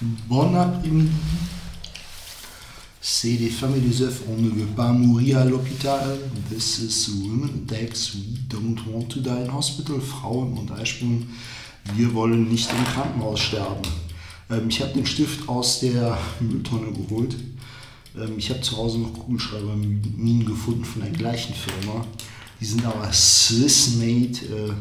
Bon après-midi. C'est des femmes et des œufs. On ne veut pas mourir à l'hôpital. This is women attacks. We don't want to die in hospital. Frauen und Eisprung. Wir wollen nicht im Krankenhaus sterben. Ich habe den Stift aus der Mülltonne geholt. Ich habe zu Hause noch Kugelschreiber-Minen gefunden von der gleichen Firma. Die sind aber Swiss-made.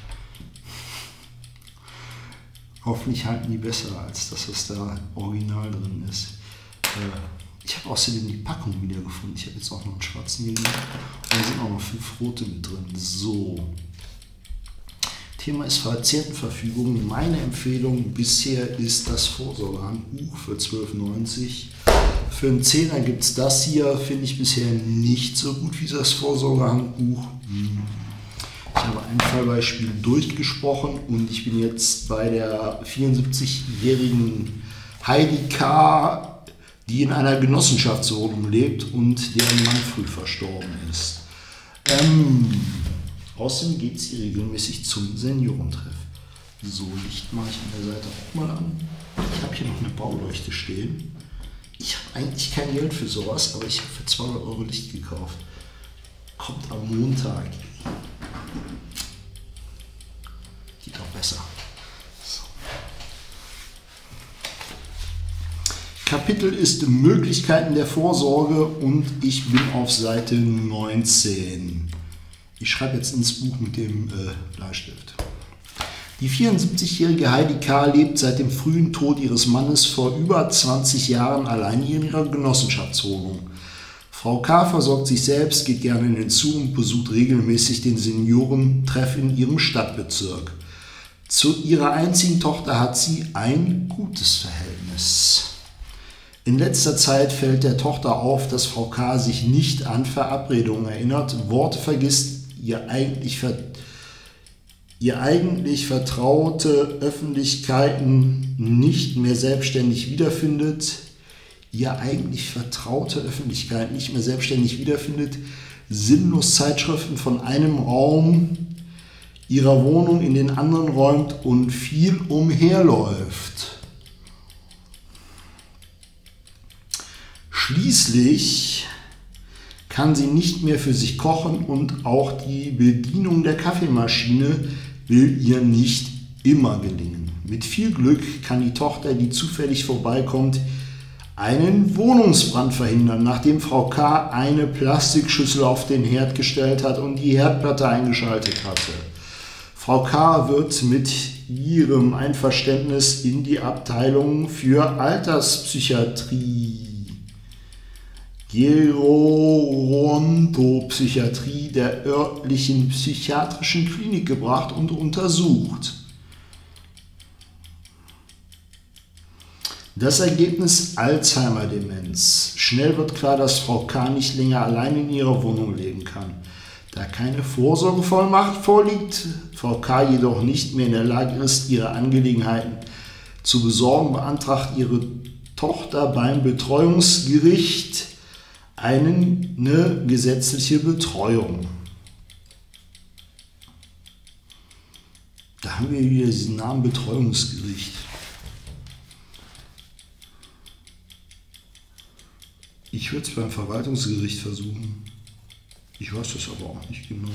Hoffentlich halten die besser als das, was da original drin ist. Ich habe außerdem die Packung wieder gefunden. Ich habe jetzt auch noch einen schwarzen hier liegen. Und da sind auch noch 5 rote mit drin. So. Thema ist Patientenverfügung. Meine Empfehlung bisher ist das Vorsorgehandbuch für 12,90. Für einen Zehner gibt es das hier. Finde ich bisher nicht so gut wie das Vorsorgehandbuch. Ich habe ein Fallbeispiel durchgesprochen und ich bin jetzt bei der 74-jährigen Heidi K., die in einer Genossenschaftswohnung lebt und deren Mann früh verstorben ist. Außerdem geht sie regelmäßig zum Seniorentreff. So, Licht mache ich an der Seite auch mal an. Ich habe hier noch eine Bauleuchte stehen. Ich habe eigentlich kein Geld für sowas, aber ich habe für 200 € Licht gekauft. Kommt am Montag. Geht auch besser. So. Kapitel ist Möglichkeiten der Vorsorge und ich bin auf Seite 19. Ich schreibe jetzt ins Buch mit dem Bleistift. Die 74-jährige Heidi K. lebt seit dem frühen Tod ihres Mannes vor über 20 Jahren allein in ihrer Genossenschaftswohnung. Frau K. versorgt sich selbst, geht gerne in den Zoo und besucht regelmäßig den Seniorentreff in ihrem Stadtbezirk. Zu ihrer einzigen Tochter hat sie ein gutes Verhältnis. In letzter Zeit fällt der Tochter auf, dass Frau K. sich nicht an Verabredungen erinnert, Worte vergisst, ihr eigentlich vertraute Öffentlichkeiten nicht mehr selbstständig wiederfindet, sinnlos Zeitschriften von einem Raum ihrer Wohnung in den anderen räumt und viel umherläuft. Schließlich kann sie nicht mehr für sich kochen und auch die Bedienung der Kaffeemaschine will ihr nicht immer gelingen. Mit viel Glück kann die Tochter, die zufällig vorbeikommt, einen Wohnungsbrand verhindern, nachdem Frau K. eine Plastikschüssel auf den Herd gestellt hat und die Herdplatte eingeschaltet hatte. Frau K. wird mit ihrem Einverständnis in die Abteilung für Alterspsychiatrie, Gerontopsychiatrie der örtlichen psychiatrischen Klinik gebracht und untersucht. Das Ergebnis: Alzheimer-Demenz. Schnell wird klar, dass Frau K. nicht länger allein in ihrer Wohnung leben kann. Da keine Vorsorgevollmacht vorliegt, Frau K. jedoch nicht mehr in der Lage ist, ihre Angelegenheiten zu besorgen, beantragt ihre Tochter beim Betreuungsgericht eine gesetzliche Betreuung. Da haben wir wieder diesen Namen Betreuungsgericht. Ich würde es beim Verwaltungsgericht versuchen. Ich weiß das aber auch nicht genau.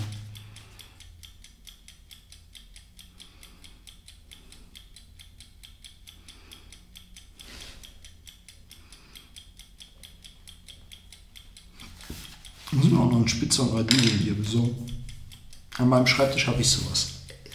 Ich muss mir auch noch einen Spitzer und Radieschen hier besorgen. An meinem Schreibtisch habe ich sowas.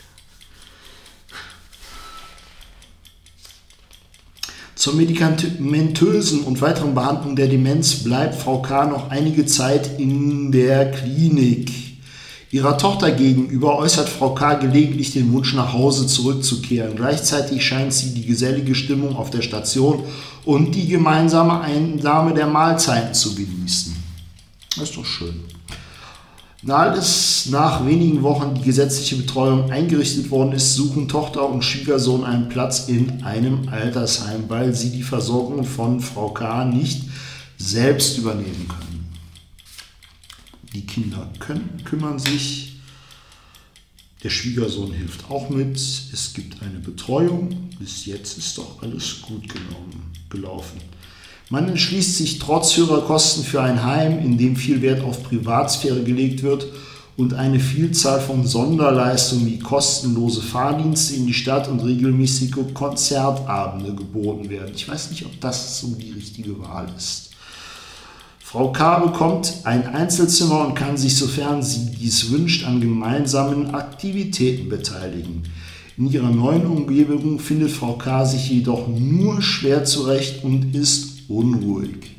Zur medikamentösen und weiteren Behandlung der Demenz bleibt Frau K. noch einige Zeit in der Klinik. Ihrer Tochter gegenüber äußert Frau K. gelegentlich den Wunsch, nach Hause zurückzukehren. Gleichzeitig scheint sie die gesellige Stimmung auf der Station und die gemeinsame Einnahme der Mahlzeiten zu genießen. Das ist doch schön. Als nach wenigen Wochen die gesetzliche Betreuung eingerichtet worden ist, suchen Tochter und Schwiegersohn einen Platz in einem Altersheim, weil sie die Versorgung von Frau K. nicht selbst übernehmen können. Die Kinder kümmern sich Der Schwiegersohn hilft auch mit. Es gibt eine Betreuung. Bis jetzt ist doch alles gut gelaufen. Man entschließt sich trotz höherer Kosten für ein Heim, in dem viel Wert auf Privatsphäre gelegt wird und eine Vielzahl von Sonderleistungen wie kostenlose Fahrdienste in die Stadt und regelmäßige Konzertabende geboten werden. Ich weiß nicht, ob das so die richtige Wahl ist. Frau K. bekommt ein Einzelzimmer und kann sich, sofern sie dies wünscht, an gemeinsamen Aktivitäten beteiligen. In ihrer neuen Umgebung findet Frau K. sich jedoch nur schwer zurecht und ist unruhig.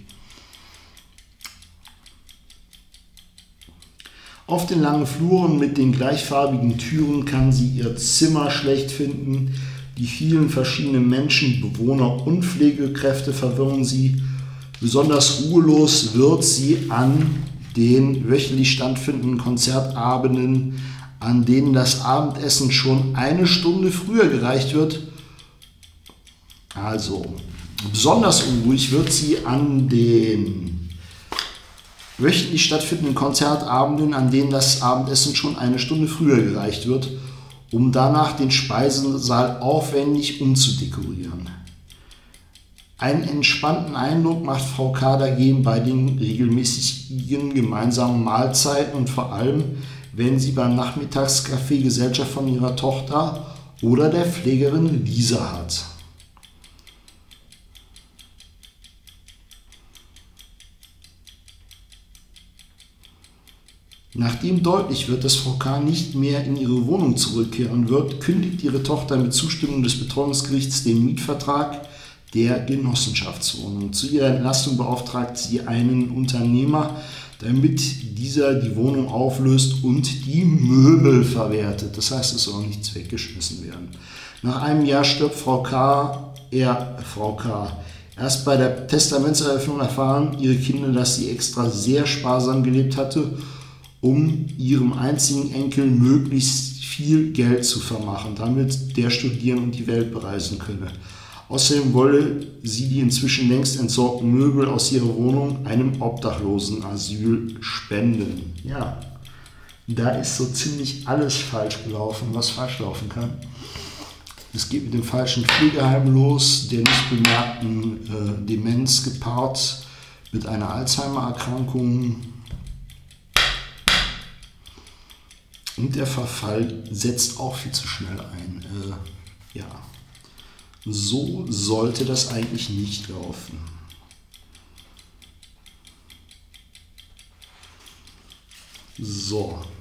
Auf den langen Fluren mit den gleichfarbigen Türen kann sie ihr Zimmer schlecht finden. Die vielen verschiedenen Menschen, Bewohner und Pflegekräfte verwirren sie. Besonders ruhelos wird sie an den wöchentlich stattfindenden Konzertabenden, an denen das Abendessen schon eine Stunde früher gereicht wird. Also, besonders unruhig wird sie an den wöchentlich stattfindenden Konzertabenden, an denen das Abendessen schon eine Stunde früher gereicht wird, um danach den Speisesaal aufwendig umzudekorieren. Einen entspannten Eindruck macht Frau K. dagegen bei den regelmäßigen gemeinsamen Mahlzeiten und vor allem, wenn sie beim Nachmittagskaffee Gesellschaft von ihrer Tochter oder der Pflegerin Lisa hat. Nachdem deutlich wird, dass Frau K. nicht mehr in ihre Wohnung zurückkehren wird, kündigt ihre Tochter mit Zustimmung des Betreuungsgerichts den Mietvertrag der Genossenschaftswohnung. Zu ihrer Entlastung beauftragt sie einen Unternehmer, damit dieser die Wohnung auflöst und die Möbel verwertet. Das heißt, es soll nichts weggeschmissen werden. Nach einem Jahr stirbt Frau K. Erst bei der Testamentseröffnung erfahren ihre Kinder, dass sie extra sehr sparsam gelebt hatte, um ihrem einzigen Enkel möglichst viel Geld zu vermachen, damit der studieren und die Welt bereisen könne. Außerdem wolle sie die inzwischen längst entsorgten Möbel aus ihrer Wohnung einem Obdachlosenasyl spenden. Ja, da ist so ziemlich alles falsch gelaufen, was falsch laufen kann. Es geht mit dem falschen Pflegeheim los, der nicht bemerkten Demenz gepaart mit einer Alzheimer-Erkrankung. Und der Verfall setzt auch viel zu schnell ein. So sollte das eigentlich nicht laufen. So.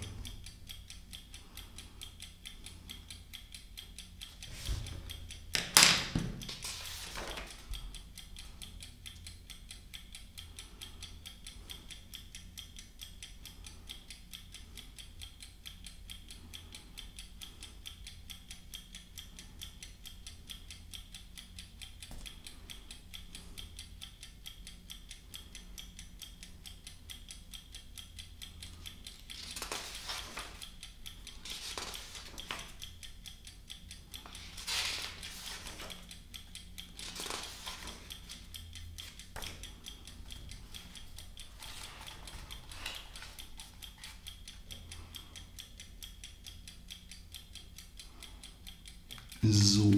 So,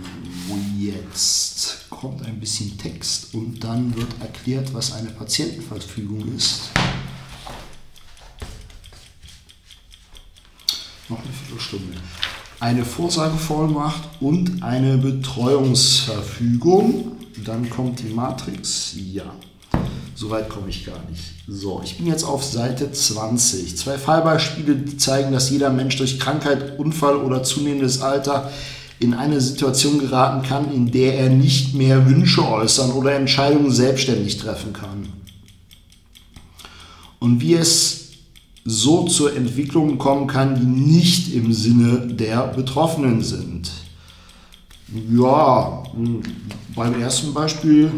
jetzt kommt ein bisschen Text und dann wird erklärt, was eine Patientenverfügung ist. Noch eine Viertelstunde. Eine Vorsorgevollmacht und eine Betreuungsverfügung. Dann kommt die Matrix. Ja, soweit komme ich gar nicht. So, ich bin jetzt auf Seite 20. 2 Fallbeispiele, die zeigen, dass jeder Mensch durch Krankheit, Unfall oder zunehmendes Alter in eine Situation geraten kann, in der er nicht mehr Wünsche äußern oder Entscheidungen selbstständig treffen kann. Und wie es so zur Entwicklung kommen kann, die nicht im Sinne der Betroffenen sind. Ja, beim ersten Beispiel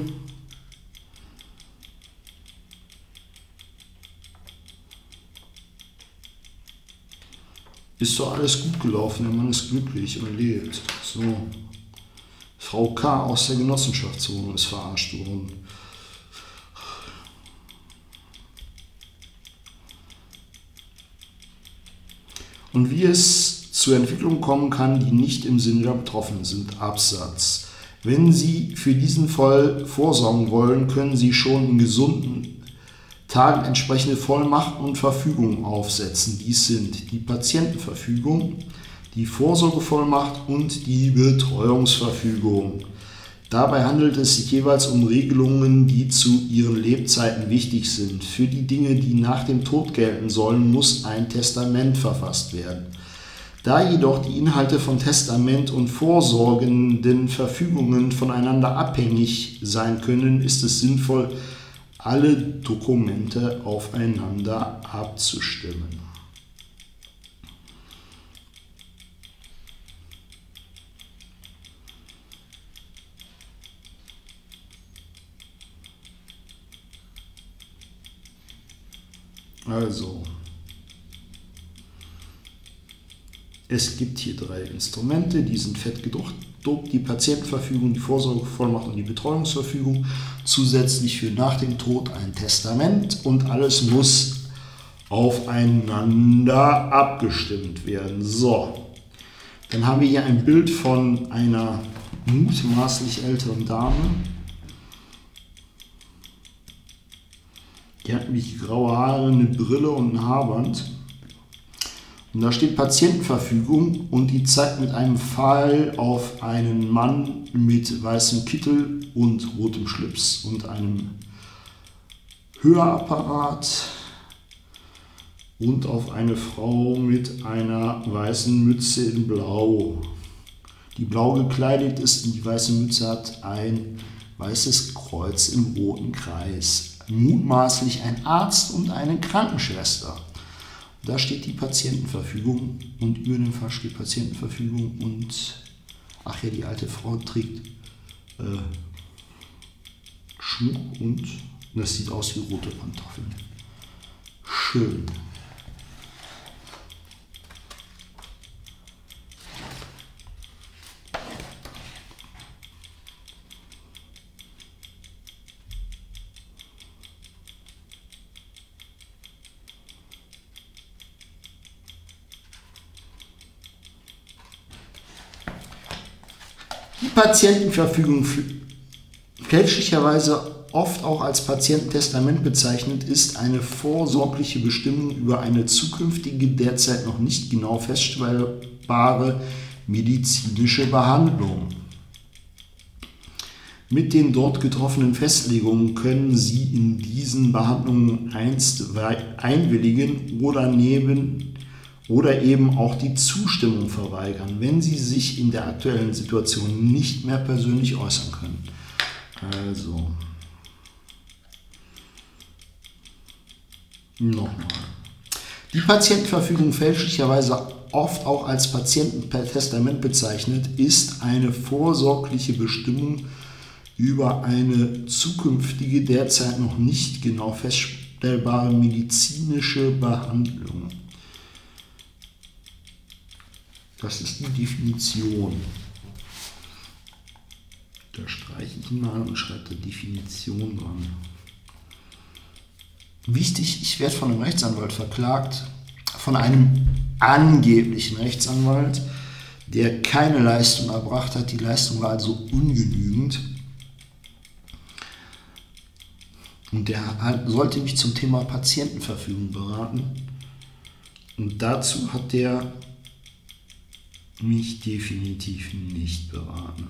ist doch alles gut gelaufen, der Mann ist glücklich und lebt. So. Frau K. aus der Genossenschaftswohnung ist verarscht worden. Und wie es zur Entwicklung kommen kann, die nicht im Sinne der Betroffenen sind. Absatz. Wenn Sie für diesen Fall vorsorgen wollen, können Sie schon in gesunden Tagen entsprechende Vollmachten und Verfügungen aufsetzen. Dies sind die Patientenverfügung, die Vorsorgevollmacht und die Betreuungsverfügung. Dabei handelt es sich jeweils um Regelungen, die zu ihren Lebzeiten wichtig sind. Für die Dinge, die nach dem Tod gelten sollen, muss ein Testament verfasst werden. Da jedoch die Inhalte von Testament und vorsorgenden Verfügungen voneinander abhängig sein können, ist es sinnvoll, alle Dokumente aufeinander abzustimmen. Also, es gibt hier 3 Instrumente, die sind fett gedruckt, die Patientenverfügung, die Vorsorgevollmacht und die Betreuungsverfügung. Zusätzlich für nach dem Tod ein Testament und alles muss aufeinander abgestimmt werden. So, dann haben wir hier ein Bild von einer mutmaßlich älteren Dame. Die hat nämlich graue Haare, eine Brille und ein Haarband. Und da steht Patientenverfügung und die zeigt mit einem Pfeil auf einen Mann mit weißem Kittel und rotem Schlips und einem Hörapparat und auf eine Frau mit einer weißen Mütze in Blau, die blau gekleidet ist, und die weiße Mütze hat ein weißes Kreuz im roten Kreis. Mutmaßlich ein Arzt und eine Krankenschwester. Da steht die Patientenverfügung und über dem Fall steht Patientenverfügung und, ach ja, die alte Frau trägt Schmuck und das sieht aus wie rote Pantoffeln. Schön. Die Patientenverfügung, fälschlicherweise oft auch als Patiententestament bezeichnet, ist eine vorsorgliche Bestimmung über eine zukünftige, derzeit noch nicht genau feststellbare medizinische Behandlung. Mit den dort getroffenen Festlegungen können Sie in diesen Behandlungen einst einwilligen oder eben auch die Zustimmung verweigern, wenn Sie sich in der aktuellen Situation nicht mehr persönlich äußern können. Also, nochmal. Die Patientenverfügung, fälschlicherweise oft auch als Patiententestament bezeichnet, ist eine vorsorgliche Bestimmung über eine zukünftige, derzeit noch nicht genau feststellbare medizinische Behandlung. Das ist die Definition. Da streiche ich mal und schreibe die Definition dran. Wichtig, ich werde von einem Rechtsanwalt verklagt, von einem angeblichen Rechtsanwalt, der keine Leistung erbracht hat. Die Leistung war also ungenügend. Und der sollte mich zum Thema Patientenverfügung beraten. Und dazu hat der mich definitiv nicht beraten.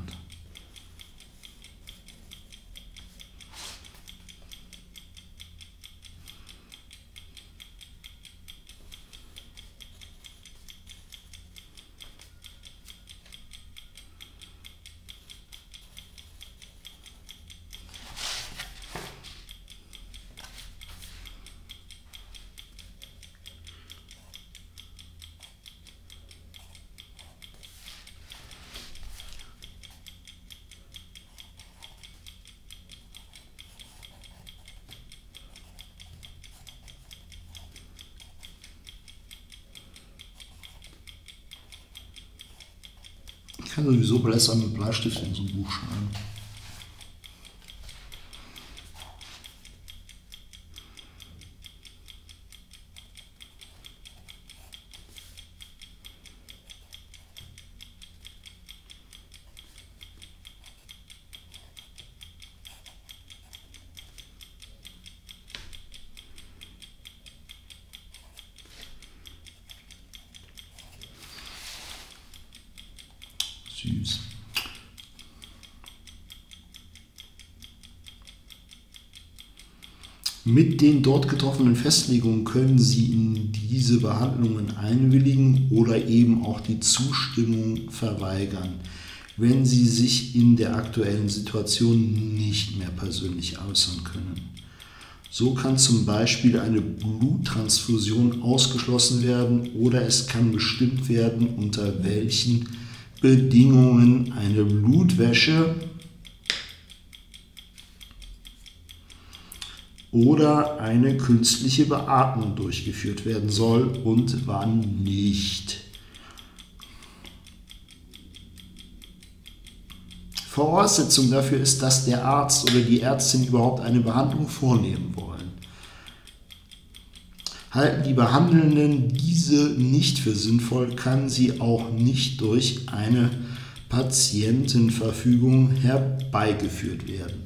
Ich kann sowieso besser mit Bleistift in so ein Buch schreiben. Süß. Mit den dort getroffenen Festlegungen können Sie in diese Behandlungen einwilligen oder eben auch die Zustimmung verweigern, wenn Sie sich in der aktuellen Situation nicht mehr persönlich äußern können. So kann zum Beispiel eine Bluttransfusion ausgeschlossen werden oder es kann bestimmt werden, unter welchen Bedingungen eine Blutwäsche oder eine künstliche Beatmung durchgeführt werden soll und wann nicht. Voraussetzung dafür ist, dass der Arzt oder die Ärztin überhaupt eine Behandlung vornehmen wollen. Halten die Behandelnden diese nicht für sinnvoll, kann sie auch nicht durch eine Patientenverfügung herbeigeführt werden.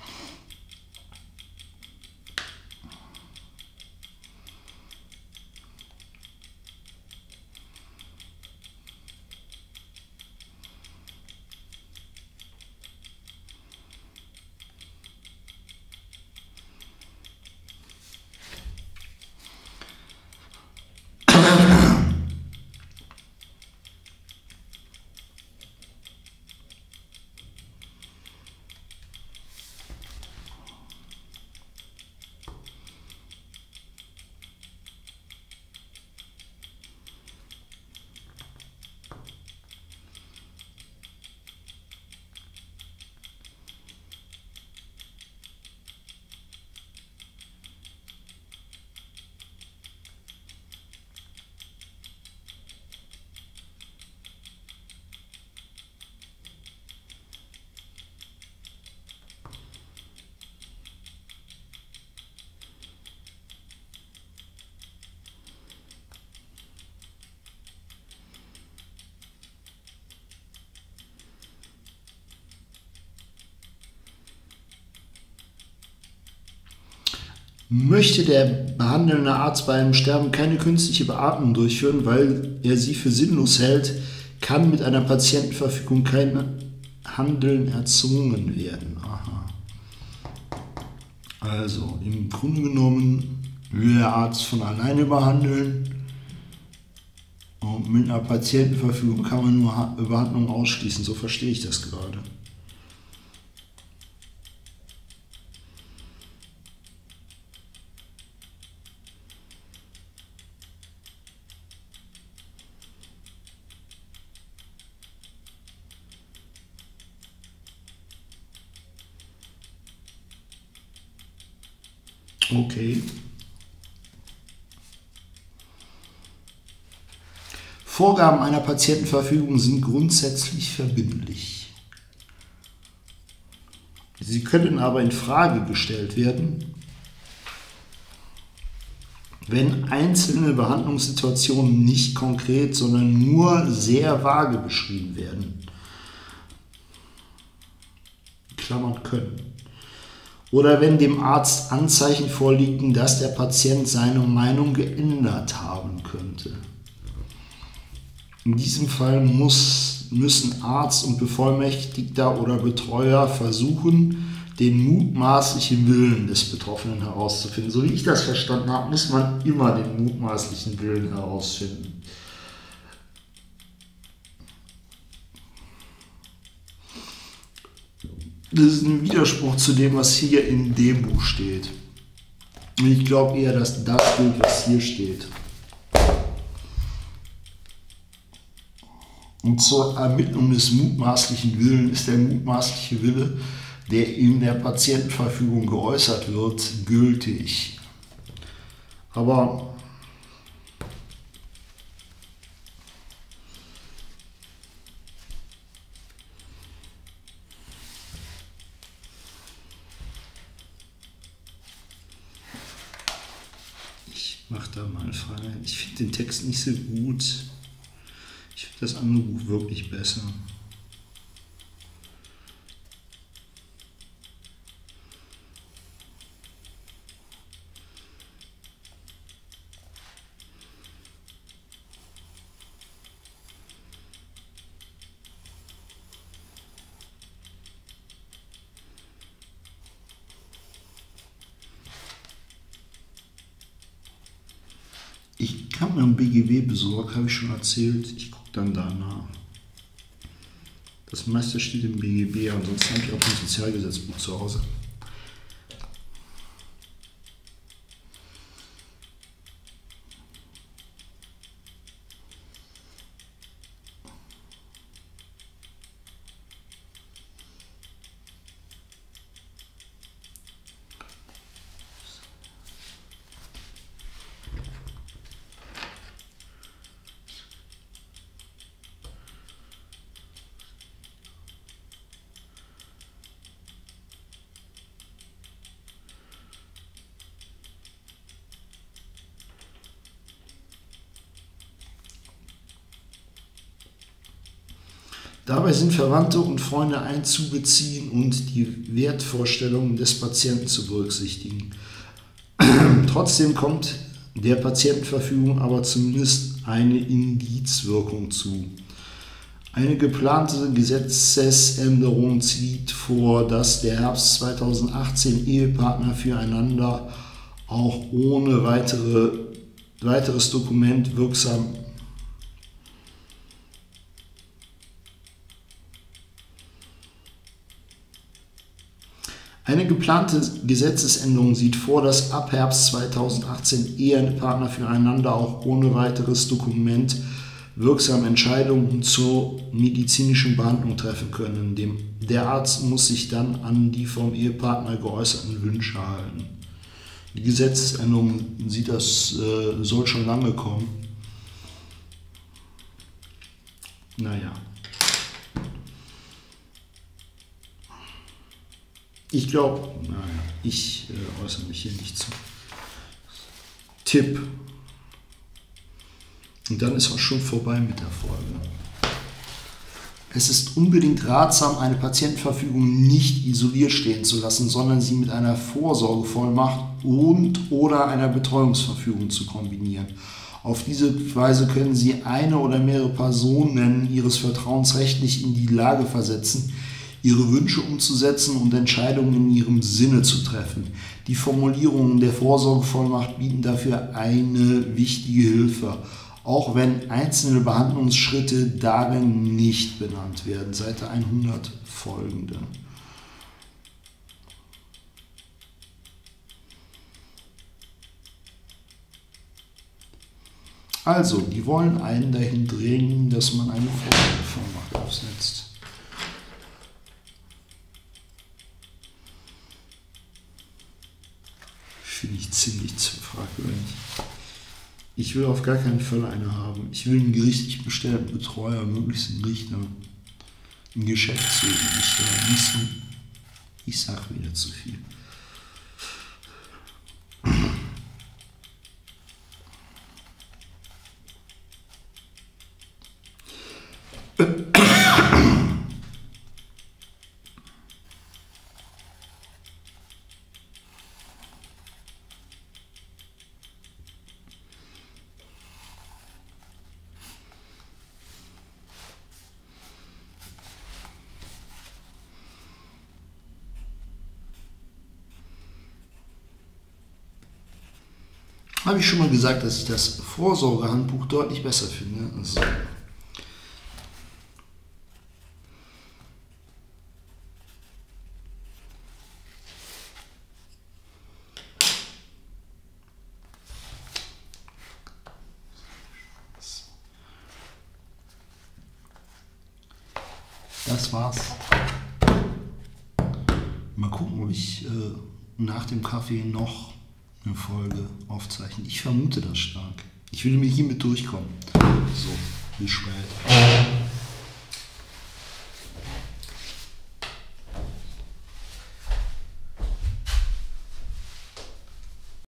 Möchte der behandelnde Arzt beim Sterben keine künstliche Beatmung durchführen, weil er sie für sinnlos hält, kann mit einer Patientenverfügung kein Handeln erzwungen werden. Aha. Also im Grunde genommen will der Arzt von alleine behandeln und mit einer Patientenverfügung kann man nur Behandlung ausschließen. So verstehe ich das gerade. Okay. Vorgaben einer Patientenverfügung sind grundsätzlich verbindlich. Sie können aber in Frage gestellt werden, wenn einzelne Behandlungssituationen nicht konkret, sondern nur sehr vage beschrieben werden. Klammern können. Oder wenn dem Arzt Anzeichen vorliegen, dass der Patient seine Meinung geändert haben könnte. In diesem Fall müssen Arzt und Bevollmächtigter oder Betreuer versuchen, den mutmaßlichen Willen des Betroffenen herauszufinden. So wie ich das verstanden habe, muss man immer den mutmaßlichen Willen herausfinden. Das ist ein Widerspruch zu dem, was hier in dem Buch steht. Und ich glaube eher, dass das gilt, was hier steht. Und zur Ermittlung des mutmaßlichen Willens ist der mutmaßliche Wille, der in der Patientenverfügung geäußert wird, gültig. Aber ich mache da mal frei. Ich finde den Text nicht so gut. Ich finde das andere Buch wirklich besser. habe mir ein BGW besorgt, habe ich schon erzählt. Ich gucke dann danach. Das meiste steht im BGB, ansonsten habe ich auch ein Sozialgesetzbuch zu Hause. Dabei sind Verwandte und Freunde einzubeziehen und die Wertvorstellungen des Patienten zu berücksichtigen. Trotzdem kommt der Patientenverfügung aber zumindest eine Indizwirkung zu. Eine geplante Gesetzesänderung sieht vor, dass der Herbst 2018 Ehepartner füreinander auch ohne weiteres Dokument wirksam Eine geplante Gesetzesänderung sieht vor, dass ab Herbst 2018 Ehepartner füreinander auch ohne weiteres Dokument wirksam Entscheidungen zur medizinischen Behandlung treffen können. Der Arzt muss sich dann an die vom Ehepartner geäußerten Wünsche halten. Die Gesetzesänderung soll schon lange kommen. Naja. Ich glaube, ich äußere mich hier nicht zu. Tipp. Und dann ist auch schon vorbei mit der Folge. Es ist unbedingt ratsam, eine Patientenverfügung nicht isoliert stehen zu lassen, sondern sie mit einer Vorsorgevollmacht und/oder einer Betreuungsverfügung zu kombinieren. Auf diese Weise können Sie eine oder mehrere Personen Ihres Vertrauens rechtlich in die Lage versetzen, ihre Wünsche umzusetzen und Entscheidungen in ihrem Sinne zu treffen. Die Formulierungen der Vorsorgevollmacht bieten dafür eine wichtige Hilfe, auch wenn einzelne Behandlungsschritte darin nicht benannt werden. Seite 100 folgende. Also, die wollen einen dahin drängen, dass man eine Vorsorgevollmacht aufsetzt. Finde ich ziemlich fragwürdig. Ich will auf gar keinen Fall eine haben. Ich will einen gerichtlich bestellten Betreuer, möglichst einen Richter, einen Geschäftsführer. Ich sage wieder zu viel. Habe ich schon mal gesagt, dass ich das Vorsorgehandbuch deutlich besser finde. Also das war's. Mal gucken, ob ich nach dem Kaffee noch eine Folge aufzeichnen. Ich vermute das stark. Ich will mir hiermit durchkommen. So, bis später.